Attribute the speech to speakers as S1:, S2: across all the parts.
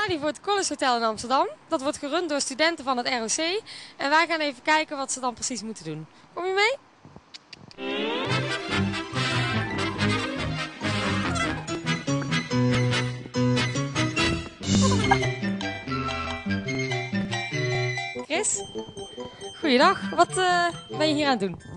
S1: staan hier voor het College Hotel in Amsterdam. Dat wordt gerund door studenten van het ROC. En wij gaan even kijken wat ze dan precies moeten doen. Kom je mee? Chris, goeiedag. Wat ben je hier aan het doen?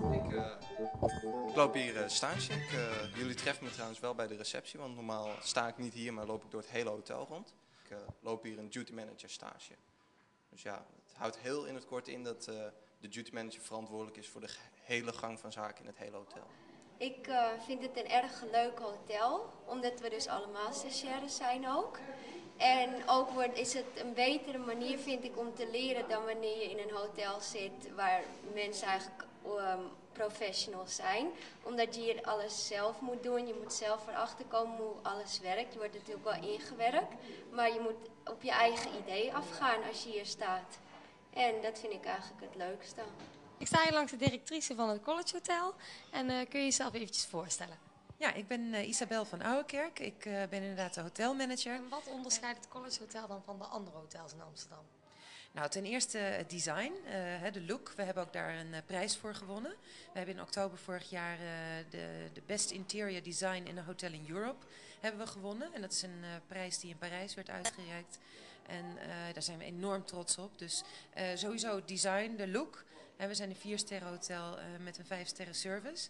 S2: Ik loop hier stage. Jullie treffen me trouwens wel bij de receptie, want normaal sta ik niet hier, maar loop ik door het hele hotel rond. Ik loop hier een duty manager stage. Dus ja, het houdt heel in het kort in dat de duty manager verantwoordelijk is voor de hele gang van zaken in het hele hotel.
S3: Ik vind het een erg leuk hotel, omdat we dus allemaal stagiaires zijn ook. En ook is het een betere manier, vind ik, om te leren dan wanneer je in een hotel zit waar mensen eigenlijk professionals zijn. Omdat je hier alles zelf moet doen, je moet zelf erachter komen hoe alles werkt. Je wordt natuurlijk wel ingewerkt, maar je moet op je eigen idee afgaan als je hier staat. En dat vind ik eigenlijk het leukste.
S1: Ik sta hier langs de directrice van het College Hotel. En kun je jezelf eventjes voorstellen?
S4: Ja, ik ben Isabel van Ouwenkerk. Ik ben inderdaad de hotelmanager.
S1: En wat onderscheidt het College Hotel dan van de andere hotels in Amsterdam?
S4: Nou, ten eerste het design, de look. We hebben ook daar een prijs voor gewonnen. We hebben in oktober vorig jaar de Best Interior Design in a Hotel in Europe hebben we gewonnen. En dat is een prijs die in Parijs werd uitgereikt. En daar zijn we enorm trots op. Dus sowieso het design, de look. We zijn een 4-sterren hotel met een 5-sterren service.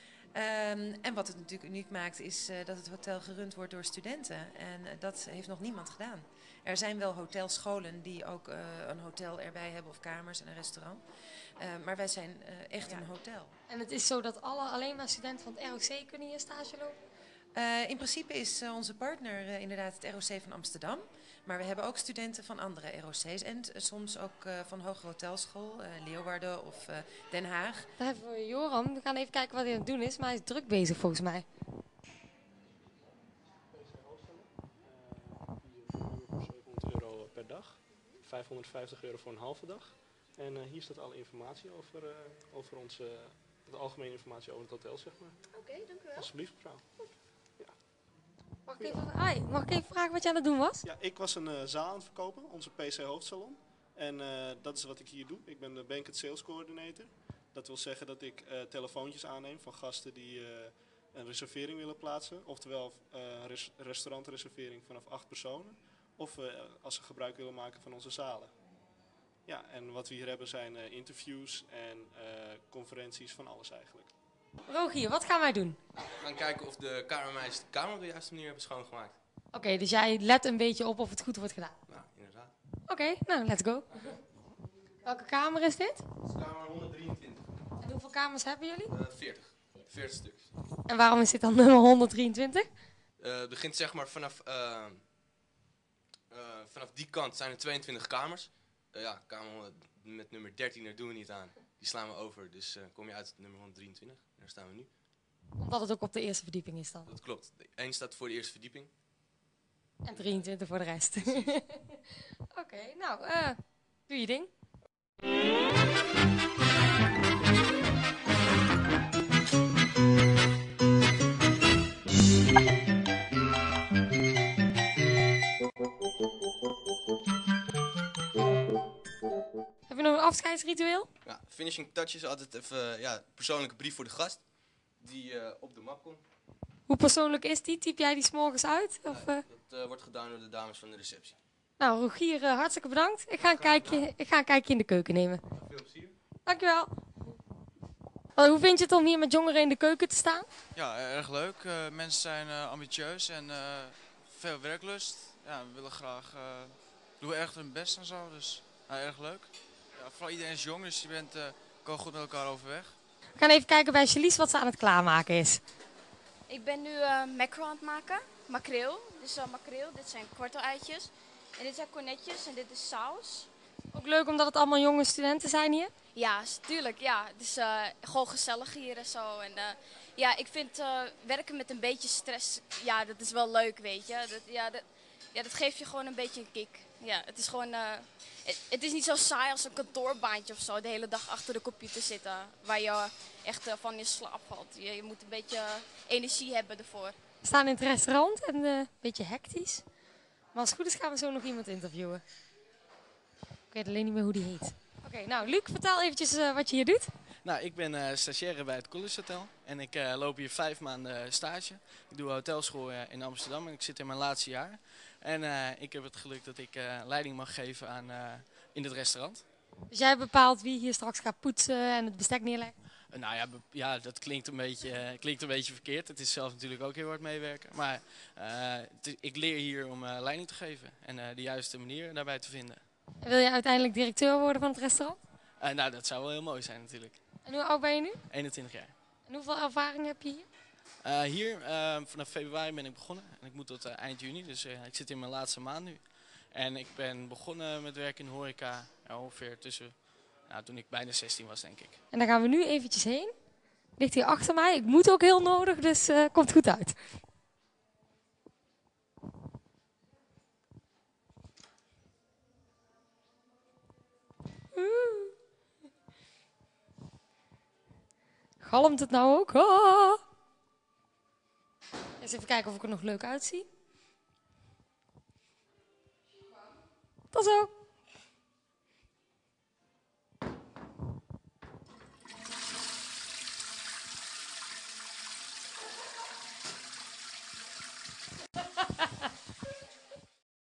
S4: En wat het natuurlijk uniek maakt is dat het hotel gerund wordt door studenten. En dat heeft nog niemand gedaan. Er zijn wel hotelscholen die ook een hotel erbij hebben of kamers en een restaurant. Maar wij zijn echt een hotel.
S1: En het is zo dat alleen maar studenten van het ROC kunnen hier stage lopen?
S4: In principe is onze partner inderdaad het ROC van Amsterdam. Maar we hebben ook studenten van andere ROC's en soms ook van Hogere Hotelschool, Leeuwarden of Den Haag.
S1: Daar hebben we Joram. We gaan even kijken wat hij aan het doen is, maar hij is druk bezig volgens mij.
S5: Voor €700 per dag, €550 voor een halve dag. En hier staat alle informatie over de algemene informatie over het hotel, zeg maar.
S3: Oké, dank u wel.
S5: Alsjeblieft, mevrouw.
S1: Mag ik even vragen wat je aan het doen was?
S5: Ja, ik was een zaal aan het verkopen, onze PC Hoofdsalon. En dat is wat ik hier doe. Ik ben de Banquet Sales Coordinator. Dat wil zeggen dat ik telefoontjes aanneem van gasten die een reservering willen plaatsen. Oftewel restaurantreservering vanaf 8 personen. Of als ze gebruik willen maken van onze zalen. Ja, en wat we hier hebben zijn interviews en conferenties van alles eigenlijk.
S1: Rogier, wat gaan wij doen?
S2: We gaan kijken of de kamermeisjes de kamer op de juiste manier hebben schoongemaakt.
S1: Oké, dus jij let een beetje op of het goed wordt gedaan.
S2: Nou, inderdaad.
S1: Oké, nou, let's go. Welke kamer is dit?
S2: Dat is kamer 123.
S1: En hoeveel kamers hebben jullie?
S2: 40. 40 stuks.
S1: En waarom is dit dan nummer 123?
S2: Het begint zeg maar vanaf die kant zijn er 22 kamers. Ja, kamer met nummer 13, daar doen we niet aan. Die slaan we over, dus kom je uit op nummer 123. Daar staan we nu.
S1: Omdat het ook op de eerste verdieping is dan.
S2: Dat klopt. Eén staat voor de eerste verdieping.
S1: En 23 voor de rest. Oké, nou, doe je ding. Heb je nog een afscheidsritueel?
S2: Ja, finishing touch is altijd even een persoonlijke brief voor de gast. Die op de map komt.
S1: Hoe persoonlijk is die? Typ jij die 's morgens uit? Of,
S2: Dat wordt gedaan door de dames van de receptie.
S1: Nou, Rogier, hartstikke bedankt. Ik ga een kijkje in de keuken nemen.
S2: Veel plezier.
S1: Dankjewel. Hoe vind je het om hier met jongeren in de keuken te staan?
S6: Ja, erg leuk. Mensen zijn ambitieus en veel werklust. Ja, we willen graag doen echt hun best en zo, dus erg leuk. Ja, vooral iedereen is jong, dus je kan goed met elkaar overweg.
S1: We gaan even kijken bij Chalice wat ze aan het klaarmaken is.
S7: Ik ben nu mackerel aan het maken, makreel. Dit is makreel, dit zijn kwartel-eitjes. En dit zijn kornetjes en dit is saus.
S1: Ook leuk omdat het allemaal jonge studenten zijn hier.
S7: Ja, tuurlijk. Ja. Het is gewoon gezellig hier en zo. En ja, ik vind werken met een beetje stress, ja, dat is wel leuk, weet je. Dat geeft je gewoon een beetje een kick. Ja, het is gewoon, het is niet zo saai als een kantoorbaantje of zo, de hele dag achter de computer zitten, waar je echt van in slaap valt. Je moet een beetje energie hebben ervoor.
S1: We staan in het restaurant en een beetje hectisch. Maar als het goed is gaan we zo nog iemand interviewen. Ik weet alleen niet meer hoe die heet. Oké, nou Luc, vertel eventjes wat je hier doet.
S8: Nou, ik ben stagiaire bij het College Hotel en ik loop hier 5 maanden stage. Ik doe hotelschool in Amsterdam en ik zit in mijn laatste jaar. En ik heb het geluk dat ik leiding mag geven aan, in het restaurant.
S1: Dus jij bepaalt wie hier straks gaat poetsen en het bestek neerleggen?
S8: Nou ja, ja, dat klinkt een beetje verkeerd. Het is zelf natuurlijk ook heel hard meewerken. Maar ik leer hier om leiding te geven en de juiste manier daarbij te vinden.
S1: En wil je uiteindelijk directeur worden van het restaurant?
S8: Nou, dat zou wel heel mooi zijn natuurlijk.
S1: En hoe oud ben je nu?
S8: 21 jaar.
S1: En hoeveel ervaring heb je hier?
S8: Vanaf februari ben ik begonnen en ik moet tot eind juni, dus ik zit in mijn laatste maand nu. En ik ben begonnen met werken in de horeca ongeveer toen ik bijna 16 was, denk ik.
S1: En daar gaan we nu eventjes heen. Ligt hier achter mij. Ik moet ook heel nodig, dus komt goed uit. Galmt het nou ook? Ah! Eens even kijken of ik er nog leuk uitzie. Tot zo!